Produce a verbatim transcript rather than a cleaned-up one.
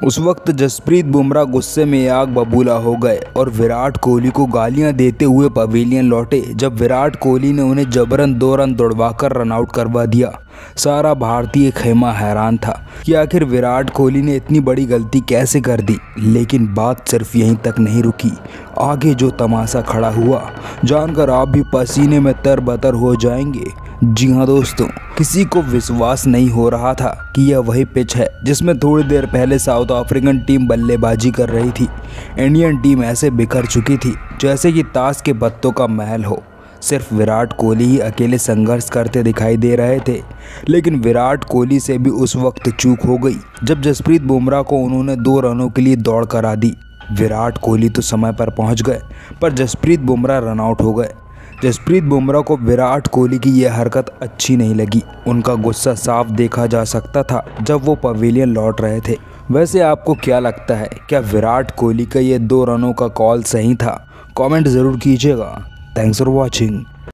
उस वक्त जसप्रीत बुमराह गुस्से में आग बबूला हो गए और विराट कोहली को गालियां देते हुए पवेलियन लौटे। जब विराट कोहली ने उन्हें जबरन दो रन दौड़वाकर रन आउट करवा दिया, सारा भारतीय खेमा हैरान था कि आखिर विराट कोहली ने इतनी बड़ी गलती कैसे कर दी। लेकिन बात सिर्फ यहीं तक नहीं रुकी, आगे जो तमाशा खड़ा हुआ जानकर आप भी पसीने में तरबतर हो जाएंगे। जी हाँ दोस्तों, किसी को विश्वास नहीं हो रहा था कि यह वही पिच है जिसमें थोड़ी देर पहले साउथ अफ्रीकन टीम बल्लेबाजी कर रही थी। इंडियन टीम ऐसे बिखर चुकी थी जैसे कि ताश के पत्तों का महल हो। सिर्फ विराट कोहली ही अकेले संघर्ष करते दिखाई दे रहे थे। लेकिन विराट कोहली से भी उस वक्त चूक हो गई जब जसप्रीत बुमराह को उन्होंने दो रनों के लिए दौड़ करा दी। विराट कोहली तो समय पर पहुंच गए, पर जसप्रीत बुमराह रन आउट हो गए। जसप्रीत बुमराह को विराट कोहली की यह हरकत अच्छी नहीं लगी। उनका गुस्सा साफ देखा जा सकता था जब वो पवेलियन लौट रहे थे। वैसे आपको क्या लगता है, क्या विराट कोहली का ये दो रनों का कॉल सही था? कमेंट ज़रूर कीजिएगा। Thanks for watching.